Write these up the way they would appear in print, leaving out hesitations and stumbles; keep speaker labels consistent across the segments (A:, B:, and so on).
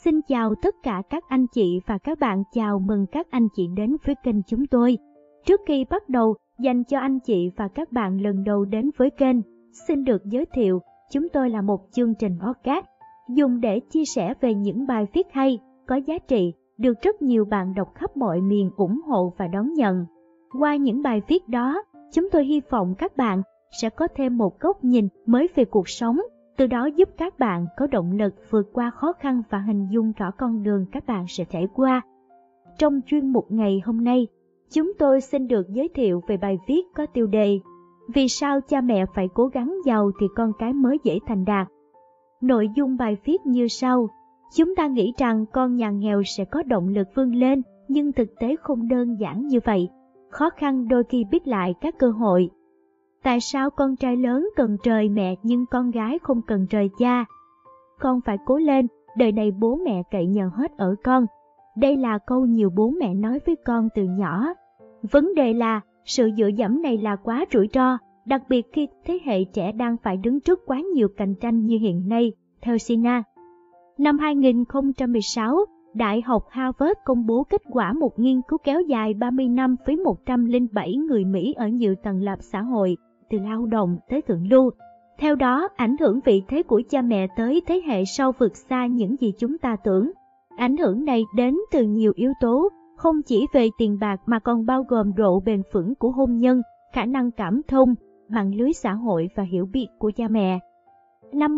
A: Xin chào tất cả các anh chị và các bạn, chào mừng các anh chị đến với kênh chúng tôi. Trước khi bắt đầu, dành cho anh chị và các bạn lần đầu đến với kênh, xin được giới thiệu, chúng tôi là một chương trình podcast dùng để chia sẻ về những bài viết hay, có giá trị, được rất nhiều bạn đọc khắp mọi miền ủng hộ và đón nhận. Qua những bài viết đó, chúng tôi hy vọng các bạn sẽ có thêm một góc nhìn mới về cuộc sống, từ đó giúp các bạn có động lực vượt qua khó khăn và hình dung rõ con đường các bạn sẽ trải qua. Trong chuyên mục ngày hôm nay, chúng tôi xin được giới thiệu về bài viết có tiêu đề Vì sao cha mẹ phải cố gắng giàu thì con cái mới dễ thành đạt. Nội dung bài viết như sau: chúng ta nghĩ rằng con nhà nghèo sẽ có động lực vươn lên, nhưng thực tế không đơn giản như vậy. Khó khăn đôi khi biết lại các cơ hội. Tại sao con trai lớn cần trời mẹ nhưng con gái không cần trời cha? Con phải cố lên, đời này bố mẹ cậy nhờ hết ở con. Đây là câu nhiều bố mẹ nói với con từ nhỏ. Vấn đề là sự dựa dẫm này là quá rủi ro, đặc biệt khi thế hệ trẻ đang phải đứng trước quá nhiều cạnh tranh như hiện nay, theo Sina. Năm 2016, Đại học Harvard công bố kết quả một nghiên cứu kéo dài 30 năm với 107 người Mỹ ở nhiều tầng lớp xã hội, từ lao động tới thượng lưu. Theo đó, ảnh hưởng vị thế của cha mẹ tới thế hệ sau vượt xa những gì chúng ta tưởng. Ảnh hưởng này đến từ nhiều yếu tố, không chỉ về tiền bạc mà còn bao gồm độ bền vững của hôn nhân, khả năng cảm thông, mạng lưới xã hội và hiểu biết của cha mẹ. Năm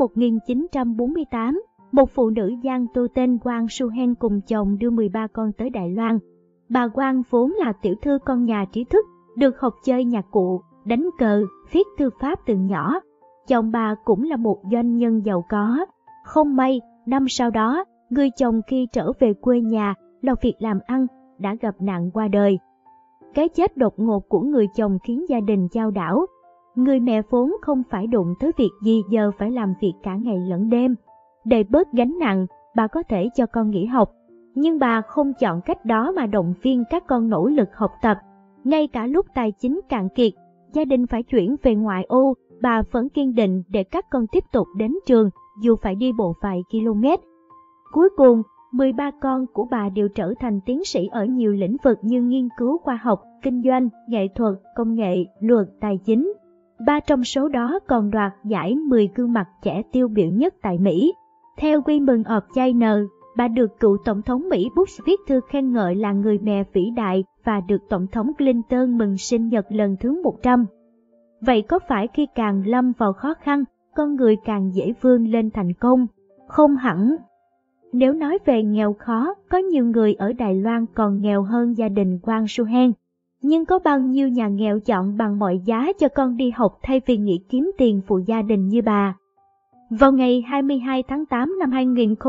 A: 1948, một phụ nữ Giang Tô tên Wang Suhen cùng chồng đưa 13 con tới Đài Loan. Bà Wang vốn là tiểu thư con nhà trí thức, được học chơi nhạc cụ, đánh cờ, viết thư pháp từ nhỏ. Chồng bà cũng là một doanh nhân giàu có. Không may, năm sau đó, người chồng khi trở về quê nhà, lo việc làm ăn, đã gặp nạn qua đời. Cái chết đột ngột của người chồng khiến gia đình chao đảo. Người mẹ vốn không phải đụng tới việc gì giờ phải làm việc cả ngày lẫn đêm. Để bớt gánh nặng, bà có thể cho con nghỉ học. Nhưng bà không chọn cách đó mà động viên các con nỗ lực học tập. Ngay cả lúc tài chính cạn kiệt, gia đình phải chuyển về ngoại ô, bà vẫn kiên định để các con tiếp tục đến trường, dù phải đi bộ vài km. Cuối cùng, 13 con của bà đều trở thành tiến sĩ ở nhiều lĩnh vực như nghiên cứu khoa học, kinh doanh, nghệ thuật, công nghệ, luật, tài chính. 3 trong số đó còn đoạt giải 10 gương mặt trẻ tiêu biểu nhất tại Mỹ. Theo Women of China, bà được cựu Tổng thống Mỹ Bush viết thư khen ngợi là người mẹ vĩ đại và được Tổng thống Clinton mừng sinh nhật lần thứ 100. Vậy có phải khi càng lâm vào khó khăn, con người càng dễ vươn lên thành công? Không hẳn. Nếu nói về nghèo khó, có nhiều người ở Đài Loan còn nghèo hơn gia đình Wang Suhen. Nhưng có bao nhiêu nhà nghèo chọn bằng mọi giá cho con đi học thay vì nghĩ kiếm tiền phụ gia đình như bà? Vào ngày 22 tháng 8 năm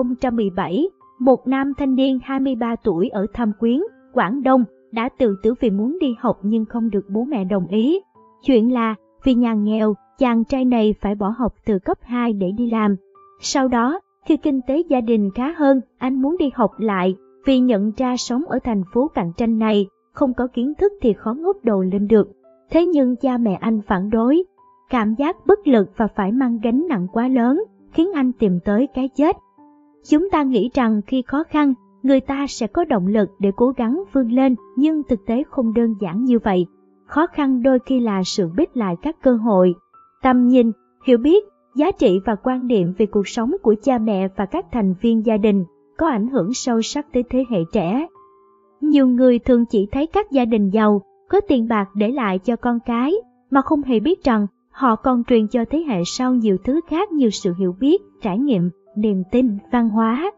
A: 2017, một nam thanh niên 23 tuổi ở Thâm Quyến, Quảng Đông đã tự tử vì muốn đi học nhưng không được bố mẹ đồng ý. Chuyện là, vì nhà nghèo, chàng trai này phải bỏ học từ cấp 2 để đi làm. Sau đó, khi kinh tế gia đình khá hơn, anh muốn đi học lại, vì nhận ra sống ở thành phố cạnh tranh này, không có kiến thức thì khó ngóc đầu lên được. Thế nhưng cha mẹ anh phản đối. Cảm giác bất lực và phải mang gánh nặng quá lớn, khiến anh tìm tới cái chết. Chúng ta nghĩ rằng khi khó khăn, người ta sẽ có động lực để cố gắng vươn lên, nhưng thực tế không đơn giản như vậy. Khó khăn đôi khi là sự biết lại các cơ hội, tầm nhìn, hiểu biết, giá trị và quan điểm về cuộc sống của cha mẹ và các thành viên gia đình có ảnh hưởng sâu sắc tới thế hệ trẻ. Nhiều người thường chỉ thấy các gia đình giàu, có tiền bạc để lại cho con cái, mà không hề biết rằng họ còn truyền cho thế hệ sau nhiều thứ khác như sự hiểu biết, trải nghiệm, niềm tin, văn hóa.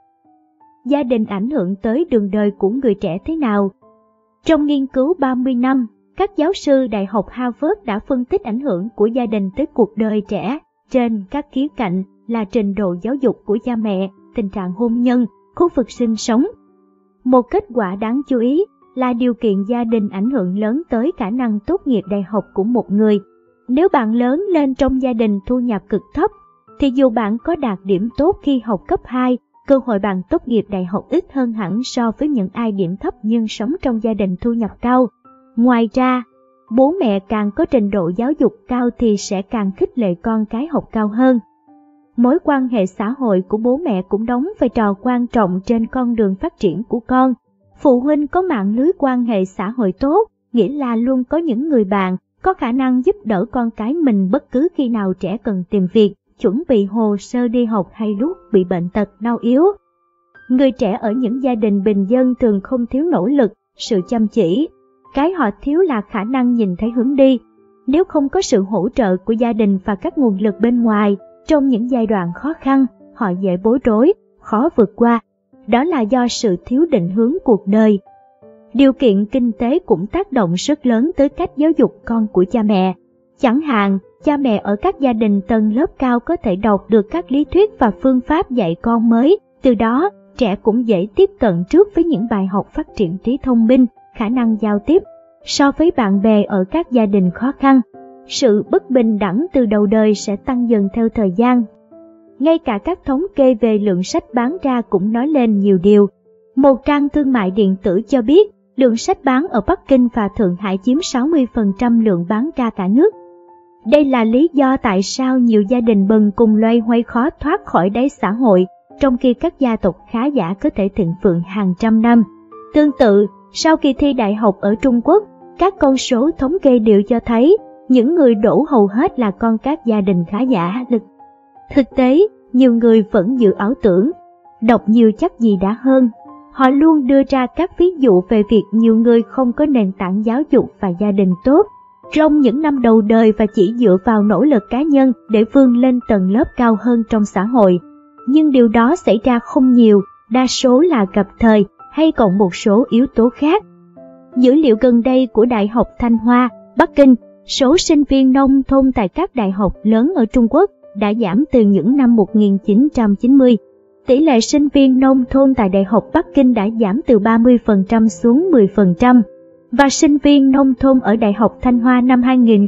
A: Gia đình ảnh hưởng tới đường đời của người trẻ thế nào? Trong nghiên cứu 30 năm, các giáo sư Đại học Harvard đã phân tích ảnh hưởng của gia đình tới cuộc đời trẻ trên các khía cạnh là trình độ giáo dục của cha mẹ, tình trạng hôn nhân, khu vực sinh sống. Một kết quả đáng chú ý là điều kiện gia đình ảnh hưởng lớn tới khả năng tốt nghiệp đại học của một người. Nếu bạn lớn lên trong gia đình thu nhập cực thấp, thì dù bạn có đạt điểm tốt khi học cấp 2, cơ hội bạn tốt nghiệp đại học ít hơn hẳn so với những ai điểm thấp nhưng sống trong gia đình thu nhập cao. Ngoài ra, bố mẹ càng có trình độ giáo dục cao thì sẽ càng khích lệ con cái học cao hơn. mối quan hệ xã hội của bố mẹ cũng đóng vai trò quan trọng trên con đường phát triển của con. Phụ huynh có mạng lưới quan hệ xã hội tốt, nghĩa là luôn có những người bạn có khả năng giúp đỡ con cái mình bất cứ khi nào trẻ cần tìm việc, chuẩn bị hồ sơ đi học hay lúc bị bệnh tật đau yếu. Người trẻ ở những gia đình bình dân thường không thiếu nỗ lực, sự chăm chỉ. Cái họ thiếu là khả năng nhìn thấy hướng đi. Nếu không có sự hỗ trợ của gia đình và các nguồn lực bên ngoài, trong những giai đoạn khó khăn, họ dễ bối rối, khó vượt qua. Đó là do sự thiếu định hướng cuộc đời. Điều kiện kinh tế cũng tác động rất lớn tới cách giáo dục con của cha mẹ. Chẳng hạn, cha mẹ ở các gia đình tầng lớp cao có thể đọc được các lý thuyết và phương pháp dạy con mới, từ đó trẻ cũng dễ tiếp cận trước với những bài học phát triển trí thông minh, khả năng giao tiếp. So với bạn bè ở các gia đình khó khăn, sự bất bình đẳng từ đầu đời sẽ tăng dần theo thời gian. Ngay cả các thống kê về lượng sách bán ra cũng nói lên nhiều điều. Một trang thương mại điện tử cho biết, lượng sách bán ở Bắc Kinh và Thượng Hải chiếm 60% lượng bán ra cả nước. Đây là lý do tại sao nhiều gia đình bần cùng loay hoay khó thoát khỏi đáy xã hội, trong khi các gia tộc khá giả có thể thịnh vượng hàng trăm năm. Tương tự, sau kỳ thi đại học ở Trung Quốc, các con số thống kê đều cho thấy những người đỗ hầu hết là con các gia đình khá giả. Thực tế, nhiều người vẫn giữ ảo tưởng, đọc nhiều chắc gì đã hơn. Họ luôn đưa ra các ví dụ về việc nhiều người không có nền tảng giáo dục và gia đình tốt trong những năm đầu đời và chỉ dựa vào nỗ lực cá nhân để vươn lên tầng lớp cao hơn trong xã hội. Nhưng điều đó xảy ra không nhiều, đa số là gặp thời hay còn một số yếu tố khác. Dữ liệu gần đây của Đại học Thanh Hoa, Bắc Kinh, số sinh viên nông thôn tại các đại học lớn ở Trung Quốc đã giảm từ những năm 1990. Tỷ lệ sinh viên nông thôn tại Đại học Bắc Kinh đã giảm từ 30% xuống 10%, và sinh viên nông thôn ở Đại học Thanh Hoa năm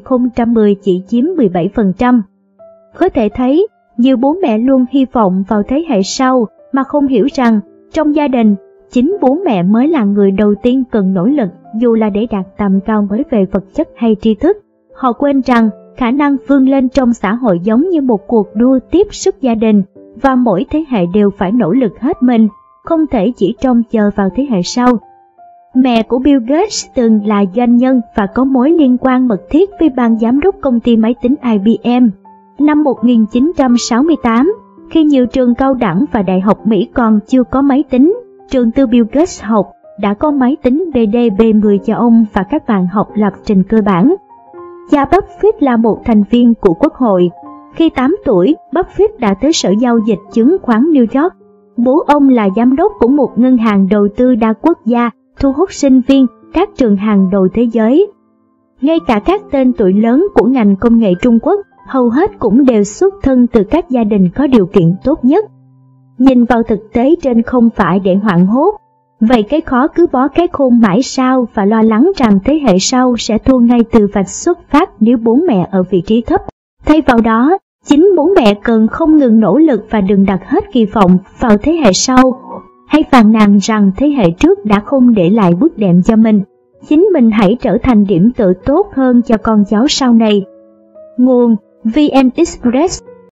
A: 2010 chỉ chiếm 17%. Có thể thấy, nhiều bố mẹ luôn hy vọng vào thế hệ sau mà không hiểu rằng trong gia đình, chính bố mẹ mới là người đầu tiên cần nỗ lực dù là để đạt tầm cao mới về vật chất hay tri thức. Họ quên rằng khả năng vươn lên trong xã hội giống như một cuộc đua tiếp sức gia đình, và mỗi thế hệ đều phải nỗ lực hết mình, không thể chỉ trông chờ vào thế hệ sau. Mẹ của Bill Gates từng là doanh nhân và có mối liên quan mật thiết với ban giám đốc công ty máy tính IBM. Năm 1968, khi nhiều trường cao đẳng và đại học Mỹ còn chưa có máy tính, trường tư Bill Gates học đã có máy tính BD-B10 cho ông và các bạn học lập trình cơ bản. Cha Buffett là một thành viên của Quốc hội. Khi 8 tuổi, Buffett đã tới Sở Giao dịch Chứng khoán New York. Bố ông là giám đốc của một ngân hàng đầu tư đa quốc gia, thu hút sinh viên các trường hàng đầu thế giới. Ngay cả các tên tuổi lớn của ngành công nghệ Trung Quốc, hầu hết cũng đều xuất thân từ các gia đình có điều kiện tốt nhất. Nhìn vào thực tế trên không phải để hoảng hốt, vậy cái khó cứ bó cái khôn mãi sao và lo lắng rằng thế hệ sau sẽ thua ngay từ vạch xuất phát nếu bố mẹ ở vị trí thấp. Thay vào đó, chính bố mẹ cần không ngừng nỗ lực và đừng đặt hết kỳ vọng vào thế hệ sau, hay phàn nàn rằng thế hệ trước đã không để lại bước đệm cho mình. Chính mình hãy trở thành điểm tựa tốt hơn cho con cháu sau này. Nguồn: VN Express.